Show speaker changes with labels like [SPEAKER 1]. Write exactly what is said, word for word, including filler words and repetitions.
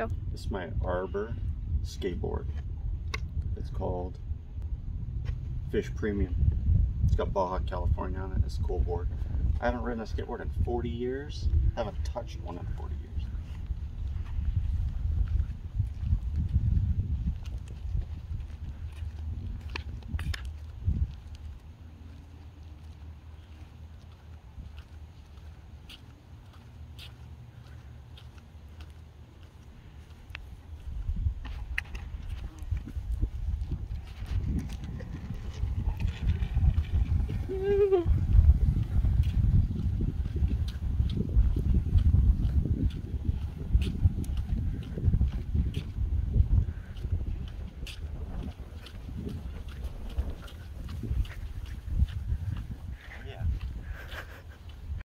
[SPEAKER 1] Go.
[SPEAKER 2] This is my Arbor skateboard. It's called Fish Premium. It's got Baja California on it. It's a cool board. I haven't ridden a skateboard in forty years. I haven't touched one in forty